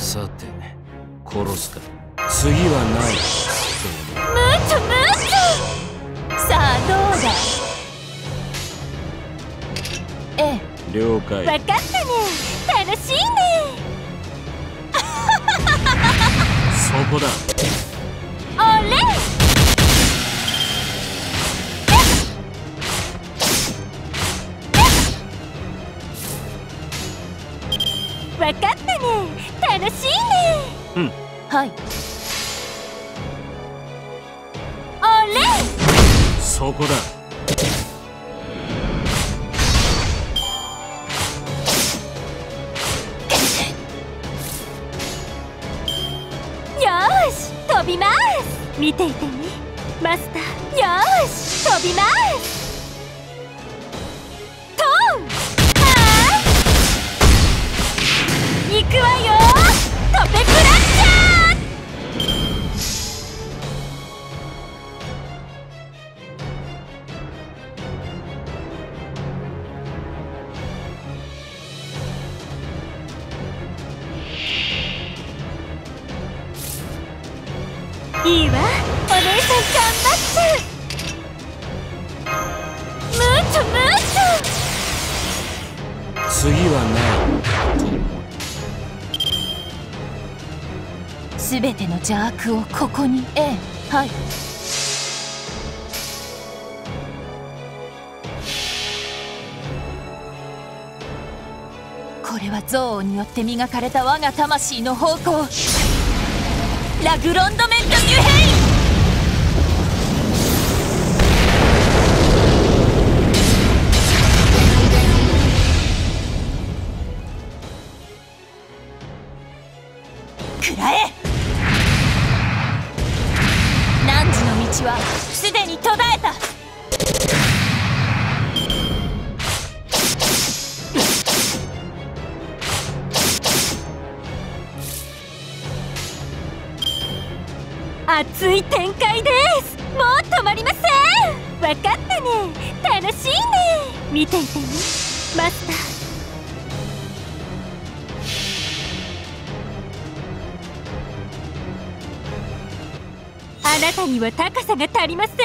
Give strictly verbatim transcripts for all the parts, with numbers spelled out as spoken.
さて殺すか。次はないムーチョムーチョ。さあどうだ。ええ、 了解。 分かったね。楽しいね。 そこだ。 おれ。分かったね。楽しいね。 うん。 はい。おれ。 そこだ。 よーし、飛びます。見ていてね、マスター。よーし、飛びます。トン。はーい。行くわよー。トペクラッチャー。いいわ、お姉さん頑張っちゃう。ムーチョムーチョ。 次はない。 すべての邪悪をここに。ええ、はい。これは憎悪によって磨かれた我が魂の方向、ラグロンドメント・ニュヘイン。くらえ。汝の道はすでに途絶えた。熱い展開です。もう止まりません。分かったね。楽しいね。見ていてね、マスター。あなたには高さが足りません。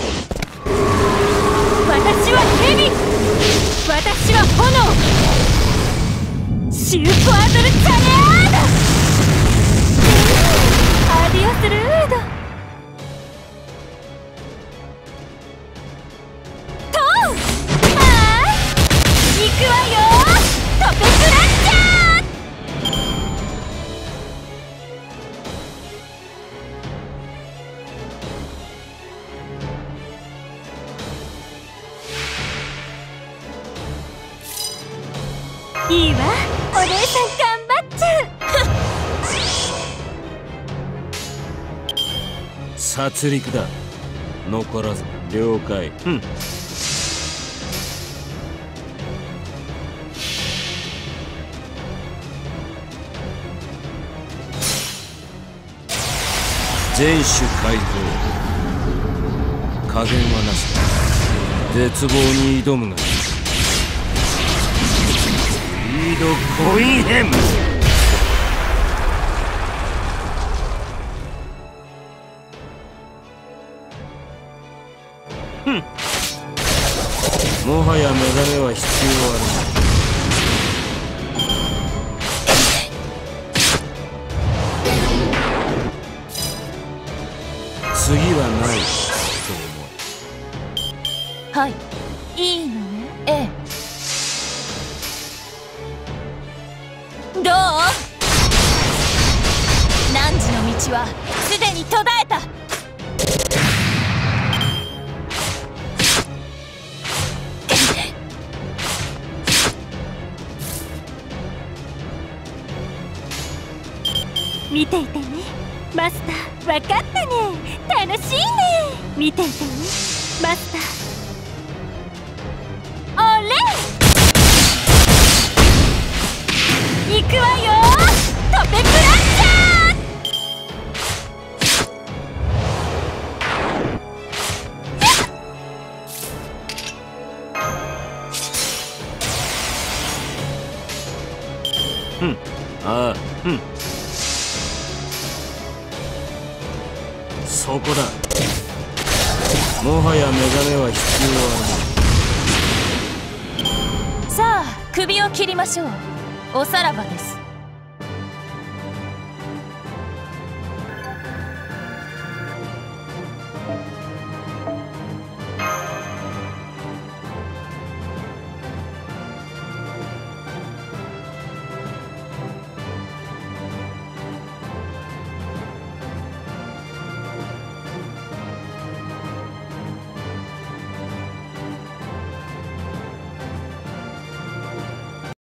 私は蛇、私は炎。シューポアドルチャレアード。アディオスルード。トン。はーい。行くわよ。トペクラッチャー。いいわ、お姉さん頑張っちゃう。 殺戮だ。残らず。了解。うん。全種解放。加減はなしだ。絶望に挑むがリードコインヘム。ふん。もはや目覚めは必要ある。次はないと思う。 はい、いいのね。ええ。どう？汝の道はすでに途絶えた。見ていてね、マスター。分かったね。楽しいね。見ていてね、マスター。おれ。行くわよ。トペクラッチャー。ふん。ああ、ふん。 そこだ。もはや目覚めは必要はない。 さあ首を切りましょう。おさらばです。